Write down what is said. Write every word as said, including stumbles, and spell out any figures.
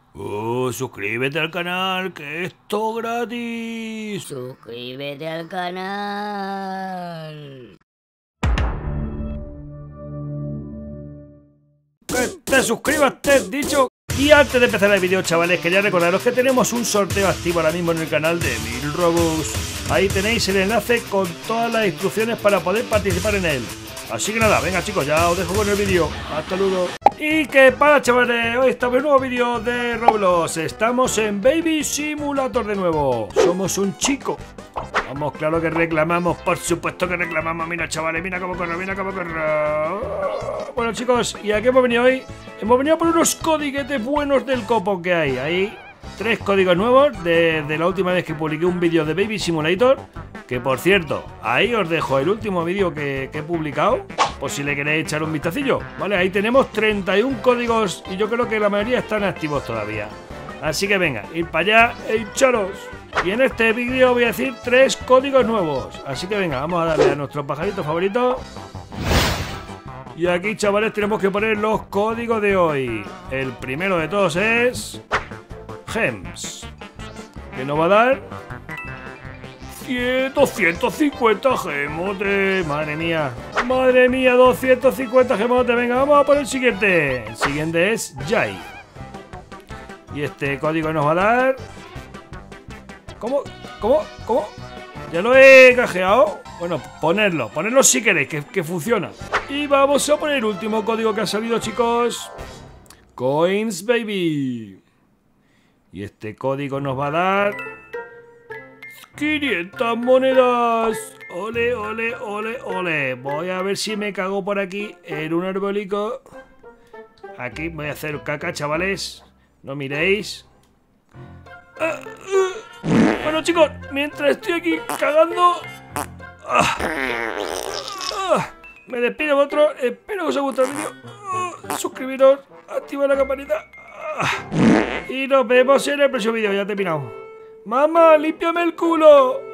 Oh, suscríbete al canal, que es todo gratis. Suscríbete al canal. Que te suscribas, te he dicho. Y antes de empezar el vídeo, chavales, quería recordaros que tenemos un sorteo activo ahora mismo en el canal de mil Robux. Ahí tenéis el enlace con todas las instrucciones para poder participar en él. Así que nada, venga chicos, ya os dejo con el vídeo. Hasta luego. Y que para, chavales, hoy estamos en un nuevo vídeo de Roblox. Estamos en Baby Simulator de nuevo. Somos un chico. Vamos, claro que reclamamos, por supuesto que reclamamos. Mira, chavales, mira cómo corre, mira cómo corre. Bueno, chicos, ¿y a qué hemos venido hoy? Hemos venido por unos codiguetes buenos del copo que hay. Hay tres códigos nuevos de, de la última vez que publiqué un vídeo de Baby Simulator. Que por cierto, ahí os dejo el último vídeo que, que he publicado, por si le queréis echar un vistacillo. Vale, ahí tenemos treinta y un códigos y yo creo que la mayoría están activos todavía. Así que venga, ir para allá e hincharos. Y en este vídeo voy a decir tres códigos nuevos. Así que venga, vamos a darle a nuestro pajarito favorito. Y aquí, chavales, tenemos que poner los códigos de hoy. El primero de todos es Gems, que nos va a dar doscientos cincuenta gemotes. Madre mía, madre mía, doscientos cincuenta gemotes. Venga, vamos a por el siguiente. El siguiente es Jai. Y este código nos va a dar... ¿Cómo? ¿Cómo? ¿Cómo? Ya lo he cajeado. Bueno, ponerlo, ponerlo si queréis, que, que funciona. Y vamos a poner el último código que ha salido, chicos. Coins Baby. Y este código nos va a dar quinientas monedas. Ole, ole, ole, ole. Voy a ver si me cago por aquí en un arbolico. Aquí voy a hacer caca, chavales. No miréis. Ah, uh. Bueno, chicos, mientras estoy aquí cagando, ah, ah, me despido de vosotros. Espero que os haya gustado el vídeo. Ah, suscribiros, activad la campanita. Ah, y nos vemos en el próximo vídeo. Ya he terminado. ¡Mamá, límpiame el culo!